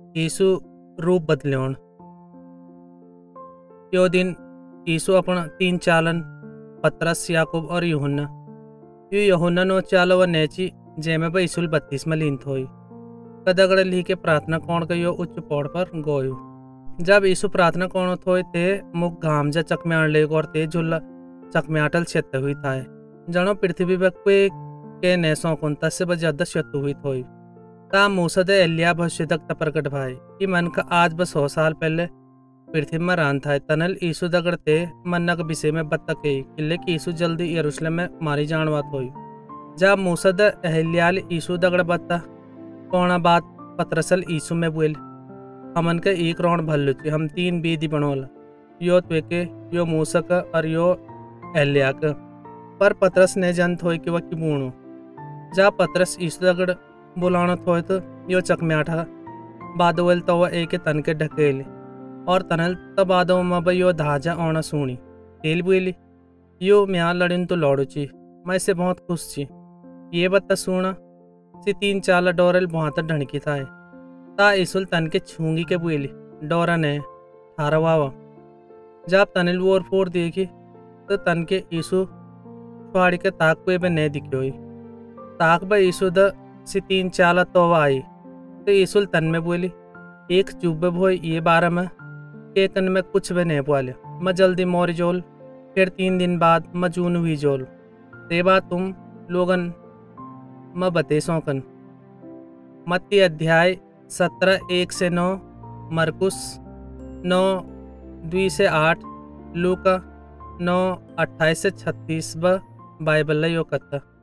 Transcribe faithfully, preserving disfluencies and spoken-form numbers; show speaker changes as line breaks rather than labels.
यीशु रूप बदल्योण। यो दिन यीशु अपना तीन चालन पतरस, याकूब और यूहन्ना यू यूहन्ना नो चालो व नेची जेमे ब यीशु बत्तीस में लीन थोई कदगड़ ली के प्रार्थना कौन का यो उच्च पौड़ पर गोयु। जब यीशु प्रार्थना कौन थोई ते मुख घाम जा चकम्याण ले और ते झुल्ला चकम्याटल छेत्ते हुई थाए जनो पृथ्वी पर कोई के ने सौकुन तस्य बजादा शतु हुई थोई ता मूसा दे एलिया भविष्यवक्ता प्रकट भाई कि मन का आज बस सौ साल पहले पृथ्वी में रान था तनल यीशु दगड़ते मन्ना के विषय में बत्तक किले कि यीशु जल्दी यरूशलेम में मारी जान बात हुई। जब मूसा द एहलियाल यीशु दगड़ बत्ता कौना बात पतरसल यीशु में बोल हमन के एक रौण भल्लुची हम तीन बीदी बनोला यो त्वे के यो मूसा का और यो एहलिया का पर पतरस ने जन थोई कि वह की बूणु। जब पतरस यीशु दगड़ बुलाना थोए तो यो चकम्याठा बादवल तो वह एक तन के ढकेले और तनल तबादो मब यो धाजा ओना सुनी तेल बोली यो म्या लड़िन तो लौड़ुची मैं से बहुत खुश छी ये बत्ता सुना सी तीन चाल डोरल बहुत ढणकी था ता ईसुल तन के छूंगी के बोली डोरा ने ठारवावा। जब तनिल वोर फोर देखी तो तन के यीशु फाड़ी के ताक पे बे ने दिखोई ताक ब यीशु द सी तीन चाल तो आई तो यीशुल तन में बोली एक चुब्बे भोई ये बारह में के तन में कुछ भी नहीं बोले मैं जल्दी मोर जोल फिर तीन दिन बाद मैं जून हुई जोल ते बात तुम लोगन मैं बते सौकन। मत्ती अध्याय सत्रह एक से नौ, मरकुस नौ दुई से आठ, लूका नौ अट्ठाईस से छत्तीस ब बाइबल यो कत्ता।